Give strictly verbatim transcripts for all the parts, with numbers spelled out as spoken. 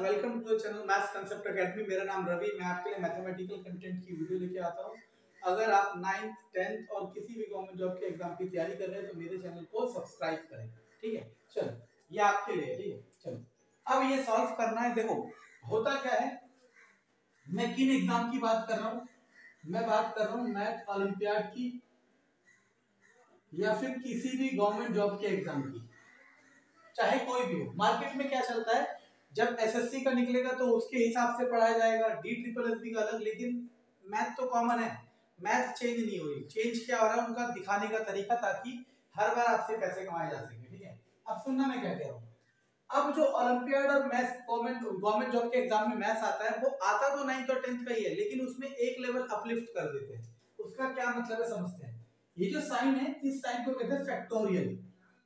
Welcome to the channel maths concept academy. मेरा नाम रवि, मैं आपके लिए मैथमेटिकल कंटेंट की वीडियो लेके आता हूँ। अगर आप नाइन्थ टेंथ और किसी भी गवर्नमेंट जॉब के एग्जाम की तैयारी कर रहे हैं तो मेरे चैनल को सब्सक्राइब करें, ठीक है। चलो, ये आपके लिए, ठीक है। चलो, अब ये सॉल्व करना है। देखो होता क्या है, मैं किन एग्जाम की बात कर रहा हूँ, मैं बात कर रहा हूँ मैथ ओलंपियाड की या फिर किसी भी गवर्नमेंट जॉब के एग्जाम की, चाहे कोई भी हो। मार्केट में क्या चलता है, जब एसएससी का निकलेगा तो उसके हिसाब से पढ़ाया जाएगा, डी ट्रिपल एस बी का अलग, लेकिन मैथ तो कॉमन है, मैथ चेंज नहीं हो रही। चेंज क्या हो रहा है, उनका दिखाने का तरीका, ताकि हर बार आपसे पैसे कमाए जा सके, ठीक है। अब सुनना मैं क्या कह रहा हूँ। अब जो ओलंपियाड और मैथ्स गवर्नमेंट गवर्नमेंट जॉब के एग्जाम में मैथ्स आता है, वो आता तो नाइन्थ और टेंथ का ही है, लेकिन उसमें एक लेवल अपलिफ्ट कर देते हैं। उसका क्या मतलब है समझते हैं। ये जो साइन है, इस साइन को कहते हैं फैक्टोरियल।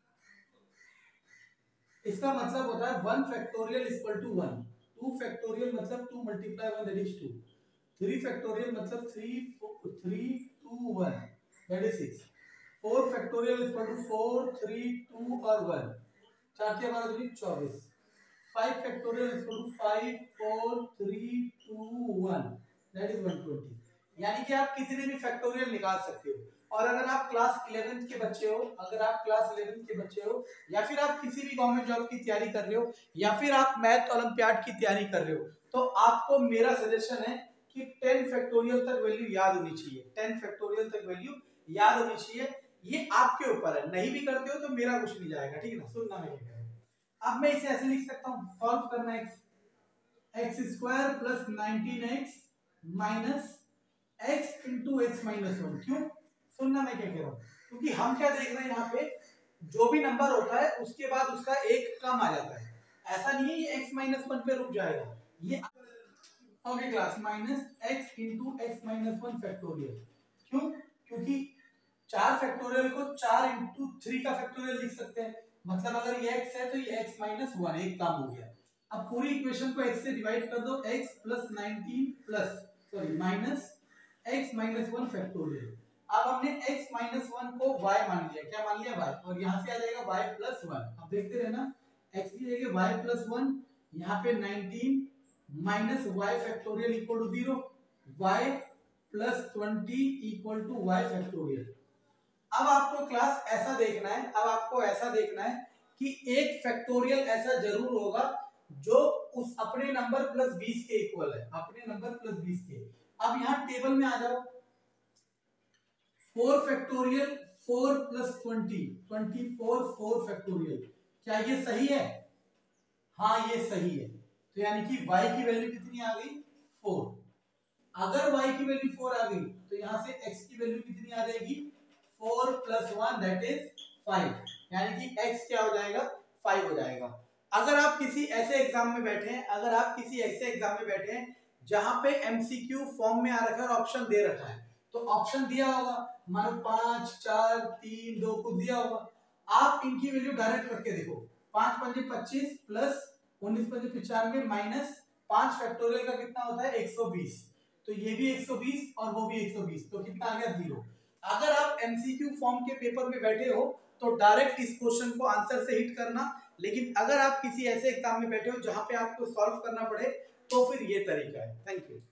इसका मतलब होता है one factorial equal to one, two factorial मतलब two multiply one that is two, three factorial मतलब three three two one that is six, four factorial equal to four three two और वन, चार के बाद होगी चौबीस, five factorial equal to five four three two one that is one twenty. यानी कि आप कितने भी फैक्टोरियल निकाल सकते हो। और अगर आप क्लास इलेवेंथ के बच्चे हो, अगर आप क्लास इलेवेंथ के बच्चे हो या फिर आप किसी भी गवर्नमेंट जॉब की तैयारी कर रहे हो या फिर आप मैथ ओलंपियाड की तैयारी कर रहे हो, तो आपको मेरा सजेशन है कि टेन फैक्टोरियल तक वैल्यू याद होनी चाहिए, टेन फैक्टोरियल तक वैल्यू याद होनी चाहिए। ये आपके ऊपर है, नहीं भी करते हो तो मेरा कुछ नहीं जाएगा, ठीक है ना। सुनना मैं क्या। अब मैं इसे ऐसे लिख सकता हूँ, सॉल्व करना है, x square plus nineteen x minus x into x minus one. क्यों? सुनना मैं क्या कह रहा हूँ, क्योंकि हम क्या देख रहे हैं यहाँ पे, जो भी नंबर होता है उसके बाद उसका एक कम आ जाता है। ऐसा नहीं है ये एक्स माइनस वन पे रुक जाएगा, ये okay class minus x into x minus one factorial. क्यों? क्योंकि चार फैक्टोरियल को चार इंटू थ्री का फैक्टोरियल लिख सकते हैं, मतलब अगर ये x है तो ये x माइनस वन, एक काम हो गया। अब पूरी इक्वेशन को x से डिवाइड कर दो, x plus nineteen plus sorry minus x minus one factorial. अब हमने x माइनस वन को y मान लिया, क्या मान लिया y, और यहाँ से आ जाएगा y प्लस वन। अब देखते रहना, x की जगह y प्लस वन, यहाँ पे nineteen minus y factorial equal to zero, y plus twenty equal to y factorial. अब आपको क्लास ऐसा देखना है, अब आपको ऐसा देखना है कि एक फैक्टोरियल ऐसा जरूर होगा जो उस अपने नंबर प्लस बीस के इक्वल है, अपने नंबर प्लस बीस के। अब यहाँ टेबल में आ जाओ, four factorial four plus twenty, twenty four, four factorial, क्या ये सही है? हाँ ये सही है। तो यानी कि y की वैल्यू कितनी आ गई? फोर। अगर y की वैल्यू फोर आ गई तो यहाँ से x की वैल्यू कितनी आ जाएगी? Four plus one that is five, यानी कि x क्या हो जाएगा? फाइव हो जाएगा। अगर आप किसी ऐसे एग्जाम में बैठे हैं, अगर आप किसी ऐसे एग्जाम में बैठे हैं जहां पे एमसीक्यू फॉर्म में आ रखा है, ऑप्शन दे रखा है, तो ऑप्शन दिया होगा, मानो पांच चार तीन दो को दिया होगा, आप इनकी वैल्यू डायरेक्ट करके देखो, पांच पंजे पच्चीस प्लस उन्नीस पंजे पिचानवे माइनस पांच फैक्टोरियल का कितना होता है? एक सौ बीस। तो ये भी एक सौ बीस और वो भी एक सौ बीस, तो कितना आ गया? जीरो। अगर आप एमसीक्यू फॉर्म के पेपर में बैठे हो तो डायरेक्ट इस क्वेश्चन को आंसर से हिट करना, लेकिन अगर आप किसी ऐसे एग्जाम में बैठे हो जहां पे आपको सॉल्व करना पड़े तो फिर ये तरीका है। Thank you.